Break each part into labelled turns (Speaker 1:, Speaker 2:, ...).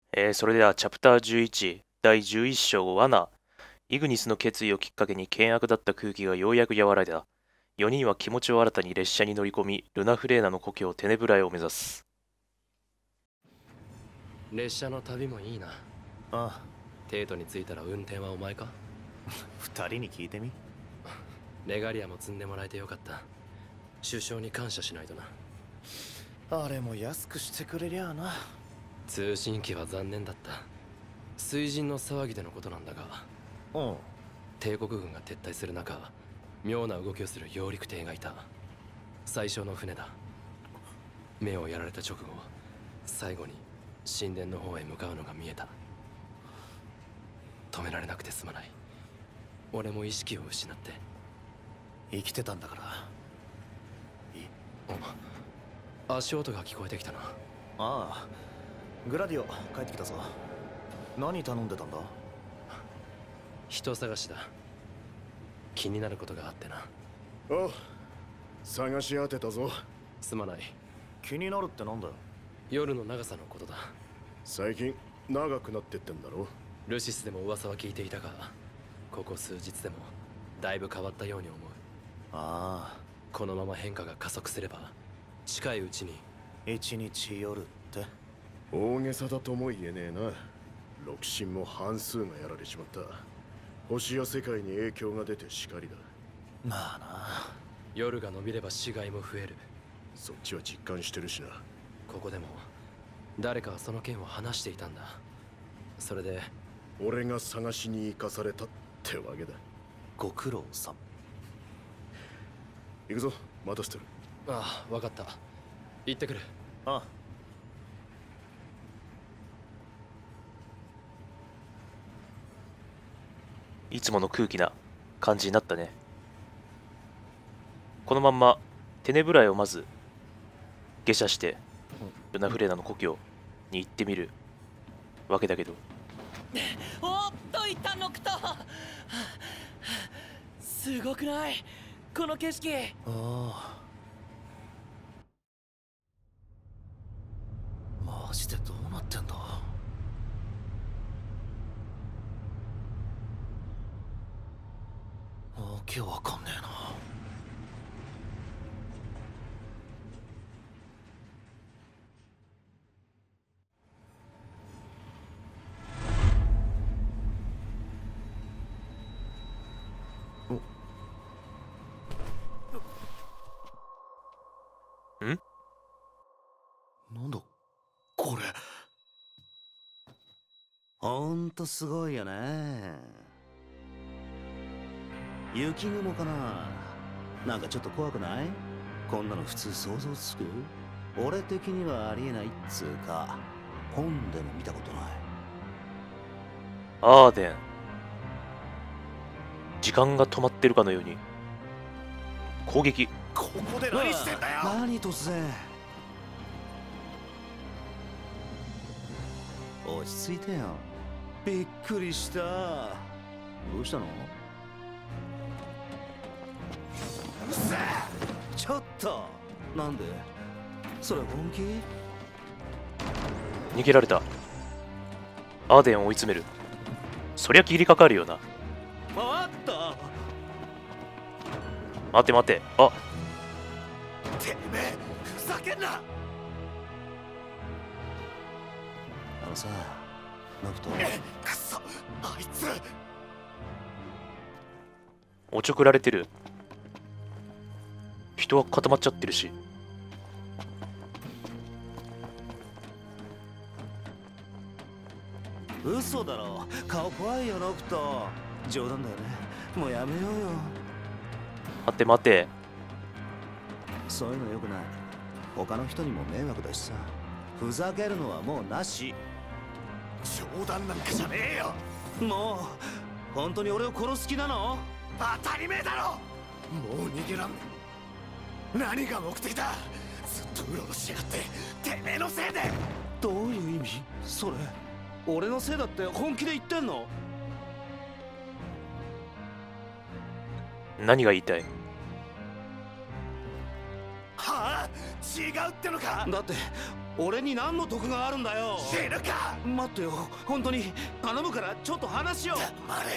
Speaker 1: それではチャプター11第11章罠。イグニスの決意をきっかけに険悪だった空気がようやく和らいだ。4人は気持ちを新たに列車に乗り込み、ルナフレーナの故郷テネブラエを目指す。
Speaker 2: 列車の旅もいいな。
Speaker 3: ああ、
Speaker 2: テートに着いたら運転はお前か？
Speaker 3: 二人に聞いてみ。
Speaker 2: レガリアも積んでもらえてよかった。首相に感謝しないとな。
Speaker 3: あれも安くしてくれりゃあな。
Speaker 2: 通信機は残念だった。水神の騒ぎでのことなんだが、
Speaker 3: うん。
Speaker 2: 帝国軍が撤退する中、妙な動きをする揚陸艇がいた。最初の船だ。目をやられた直後、最後に神殿の方へ向かうのが見えた。止められなくてすまない。俺も意識を失って。
Speaker 3: 生きてたんだから。
Speaker 2: 足音が聞こえてきたな。
Speaker 3: ああ、グラディオ帰ってきたぞ。何頼んでたんだ？
Speaker 2: 人探しだ。気になることがあってな。
Speaker 4: お、探し当てたぞ。
Speaker 2: すまない。
Speaker 3: 気になるってなんだよ。
Speaker 2: 夜の長さのことだ。
Speaker 4: 最近長くなってってんだろ。
Speaker 2: ルシスでも噂は聞いていたが、ここ数日でもだいぶ変わったように思う。
Speaker 3: ああ、
Speaker 2: このまま変化が加速すれば、近いうちに。
Speaker 3: 一日夜って。
Speaker 4: 大げさだとも言えねえな。六神も半数がやられちまった。星や世界に影響が出てしかりだ。
Speaker 3: まあな。
Speaker 2: 夜が伸びれば死骸も増える。
Speaker 4: そっちは実感してるしな。
Speaker 2: ここでも誰かがその件を話していたんだ。それで
Speaker 4: 俺が探しに行かされたってわけだ。
Speaker 3: ご苦労さん。
Speaker 4: 行くぞ、待たせてる。
Speaker 2: ああ、分かった。行ってくる。
Speaker 3: ああ。
Speaker 1: いつもの空気な感じになったね。このまんまテネブラエをまず下車してルナフレーナの故郷に行ってみるわけだけど、
Speaker 5: おっといったノクト。すごくない？この景色。
Speaker 3: ああ。マジでどうなってんだ？わけわかんねえな。なんだこれ。ほんとすごいよね。雪雲かな。なんかちょっと怖くない？こんなの普通想像つく？俺的にはありえないっつうか、本でも見たことない。
Speaker 1: アーデン。時間が止まってるかのように攻撃。
Speaker 3: ここで何してんだよ。何突然。落ち着いてよ。びっくりした。どうしたの？ちょっと。なんで？それ本気？
Speaker 1: 逃げられた。アーデンを追い詰める。そりゃ切りかかるよな。
Speaker 3: あった。
Speaker 1: 待て待て。あ、
Speaker 3: てめえふざけんな。あのさ、ノクト。くそ、あいつ。
Speaker 1: おちょくられてる。人は固まっちゃってるし。
Speaker 3: 嘘だろ。顔怖いよノクト。冗談だよね。もうやめようよ。
Speaker 1: 待て待て。
Speaker 3: そういうのよくない。他の人にも迷惑だしさ。ふざけるのはもうなし。
Speaker 4: 冗談なんかじゃねえよ。
Speaker 3: もう本当に俺を殺す気なの？
Speaker 4: 当たり前だろ。もう逃げらん。何が目的だ。ずっとうろうろしやがって。てめえのせいで。
Speaker 3: どういう意味？それ俺のせいだって本気で言ってんの？
Speaker 1: 何が言いたい？
Speaker 4: はあ、違うってのか。
Speaker 3: だって俺に何の得があるんだよ。
Speaker 4: 死ぬか。
Speaker 3: 待ってよ、本当に頼むからちょっと話を。
Speaker 4: 黙れ。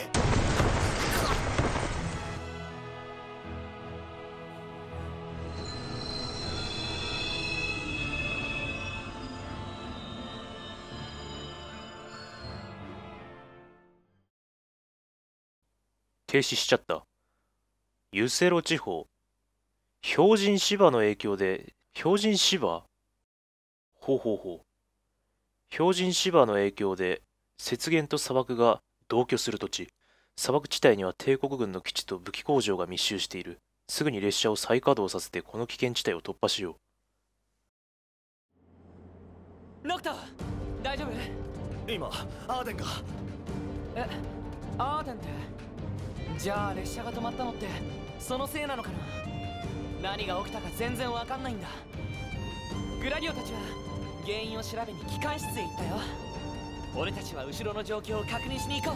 Speaker 1: 停止しちゃった。ユセロ地方。標準芝の影響で、標準芝ほうほうほう。標準芝の影響で、雪原と砂漠が同居する土地。砂漠地帯には帝国軍の基地と武器工場が密集している。すぐに列車を再稼働させてこの危険地帯を突破しよ
Speaker 5: ノクト、大丈夫？
Speaker 4: 今アーデンが。
Speaker 5: え、アーデンって？じゃあ列車が止まったのってそのせいなのかな？何が起きたか全然わかんないんだ。グラディオたちは原因を調べに機関室へ行ったよ。俺たちは後ろの状況を確認しに行こう。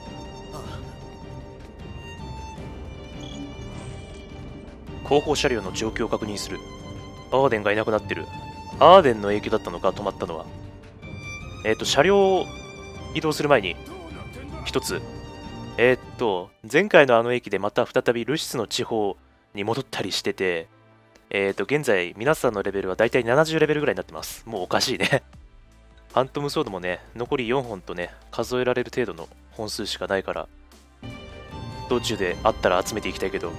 Speaker 1: う。後方車両の状況を確認する。アーデンがいなくなってる。アーデンの影響だったのか、止まったのは。車両を移動する前に一つ。前回のあの駅でまた再びルシスの地方に戻ったりしてて、現在皆さんのレベルはだいたい70レベルぐらいになってます。もうおかしいね。ファントムソードもね、残り4本とね、数えられる程度の本数しかないから、道中であったら集めていきたいけど。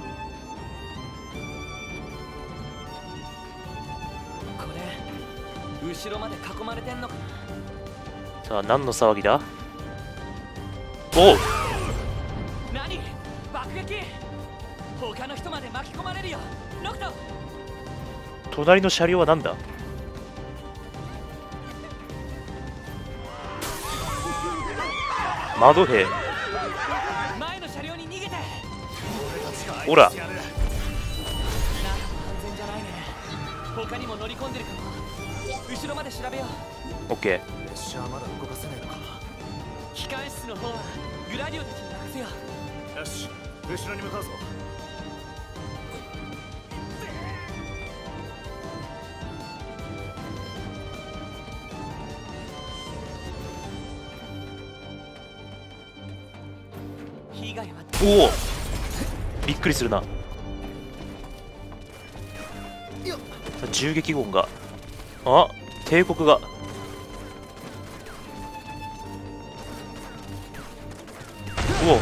Speaker 5: これ、後ろまで囲まれてんのかな？
Speaker 1: さあ、何の騒ぎだ？おう！
Speaker 5: 何？爆撃！他の人まで巻き込まれるよ。ノクト！
Speaker 1: 隣の車両は何だ？窓兵。
Speaker 5: 前の車両に逃げて。
Speaker 1: ほら。
Speaker 5: 中も安全じゃないね。他にも乗り込んでるかも。後ろまで調べよ
Speaker 1: う。オッケ
Speaker 4: ー。列車はまだ動かせないのか。
Speaker 5: 機関室の方はグラディオたちに任せよう。
Speaker 4: よし、後ろに向かうぞ。
Speaker 5: 被害は。
Speaker 1: おお、びっくりするな。銃撃音が。あ、帝国が。おお、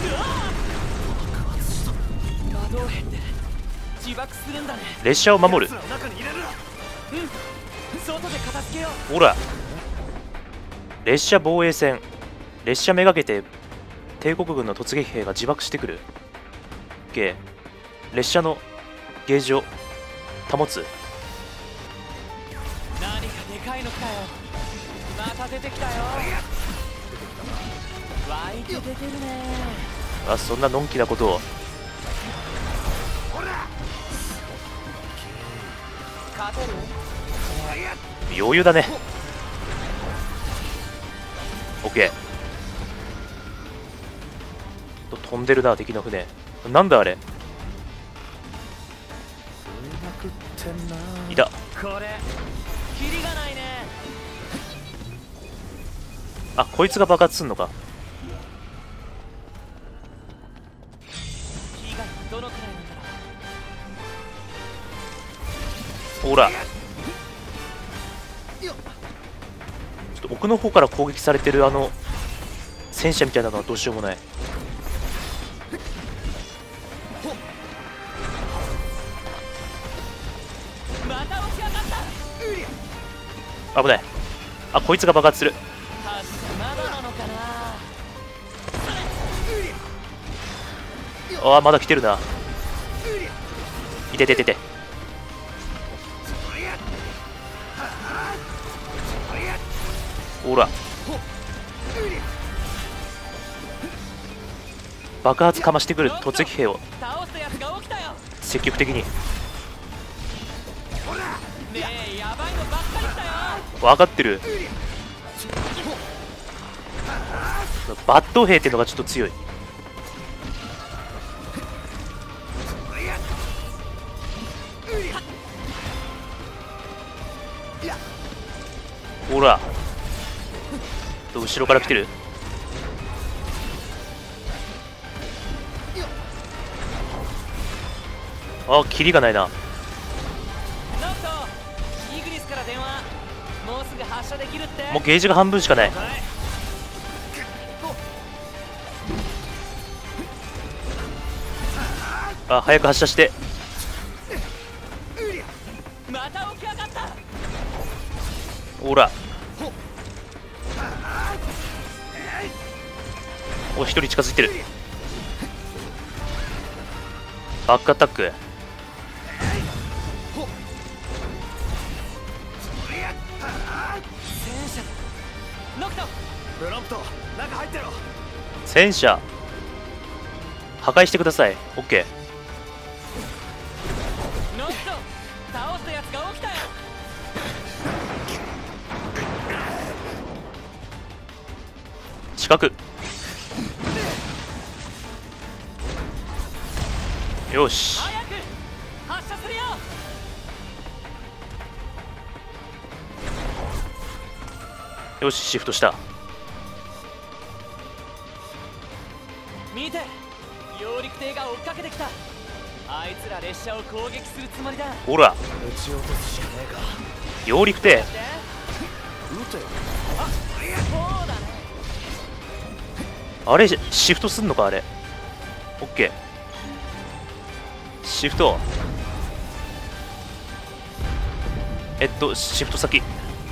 Speaker 5: 魔導兵って自爆するんだね。
Speaker 1: 列車を守る。
Speaker 4: 中に入れるな。
Speaker 5: 外で片付けよう。
Speaker 1: ほら、列車防衛線。列車めがけて帝国軍の突撃兵が自爆してくる。OK。列車のゲージを保つ。
Speaker 5: 何かでかいの来たよ。また出てきたよ。湧いて出てるね。
Speaker 1: あ、そんなのんきなことを。
Speaker 5: 勝てる？
Speaker 1: 余裕だね。 OK。飛んでるな、敵の船。なんだあれ。いた。
Speaker 5: これキリがないね。
Speaker 1: あ、こいつが爆発すんのか。
Speaker 5: 被害はどのくらいなんだろう。
Speaker 1: ほら、ちょっと奥の方から攻撃されてるあの戦車みたいなのはどうしようもない。
Speaker 5: また起き上がった。
Speaker 1: 危ない。あ、こいつが爆発する。
Speaker 5: 発射まだなのかな。
Speaker 1: あ、まだ来てるな。いてててて。ほら、爆発かましてくる突撃兵を
Speaker 5: 倒したやつが起きたよ。
Speaker 1: 積極的に。
Speaker 5: ねえ、やばいのばっかり来たよ。
Speaker 1: 分かってる。バット兵っていうのがちょっと強い。 ほら後ろから来てる。あ、キリがないな。
Speaker 5: ノクト、イグニスから電話。もうすぐ発射できるって。
Speaker 1: もうゲージが半分しかない。あ、早く発射して。
Speaker 5: また起き上がった。
Speaker 1: ほらお、一人近づいてる。バックアタック。
Speaker 5: 戦車だ。ノクト、
Speaker 4: プロンプト中入ってろ。
Speaker 1: 戦車破壊してください。オッケ
Speaker 5: ノクト、倒したやつが起きたよ。
Speaker 1: ー、近く。よし、
Speaker 5: 早く発射するよ。
Speaker 1: よし、シフトした。
Speaker 5: 見て、揚陸艇が追っかけてきた。あいつら列車を攻撃するつもりだ。
Speaker 1: ほら
Speaker 4: 撃ち落とすしかねえか。
Speaker 1: 揚陸艇。
Speaker 5: で、
Speaker 4: 撃て。
Speaker 5: そうだね。
Speaker 1: あれシフトすんのかあれ。オッケー、シフト。シフト先。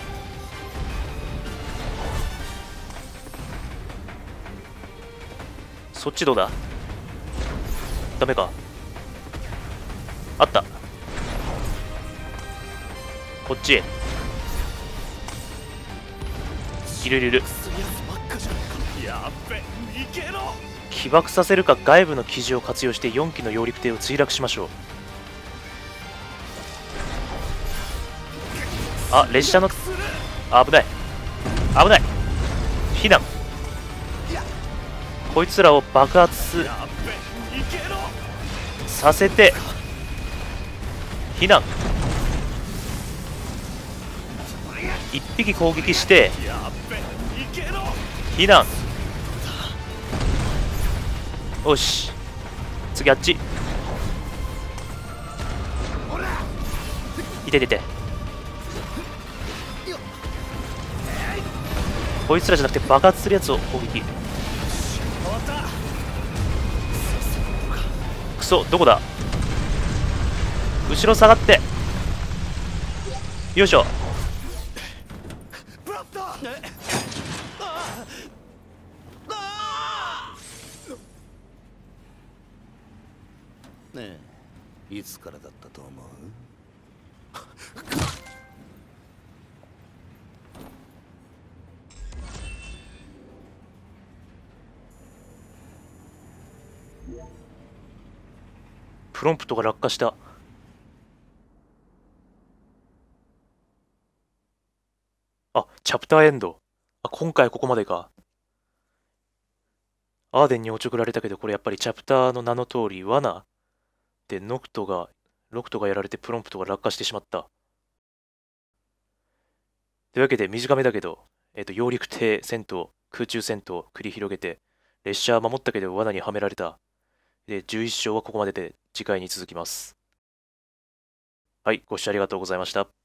Speaker 1: そっちどうだ。ダメか。あった。こっちへいるいるいる。
Speaker 4: するやつばっかじゃねえか。やっべ、逃げろ。
Speaker 1: 起爆させるか外部の記事を活用して4機の揚陸艇を墜落しましょう。あ、列車の、あ、危ない危ない。避難。こいつらを爆発
Speaker 4: やっべ、逃げろ。
Speaker 1: させて避難。1匹攻撃して
Speaker 4: やっべ、逃げろ。
Speaker 1: 避難。よし、次あっち。いていていて。こいつらじゃなくて爆発するやつを攻撃。クソ、どこだ。後ろ下がって。よいしょ。
Speaker 4: プロンプト。
Speaker 3: ねえ、いつからだったと思う？
Speaker 1: プロンプトが落下した。あ、チャプターエンド。あ、今回ここまでか。アーデンにおちょくられたけど、これやっぱりチャプターの名の通り罠でロクトがやられてプロンプトが落下してしまった。というわけで短めだけど、揚陸艇戦闘、空中戦闘繰り広げて、列車は守ったけど罠にはめられた。で、11章はここまでで次回に続きます。はい、ご視聴ありがとうございました。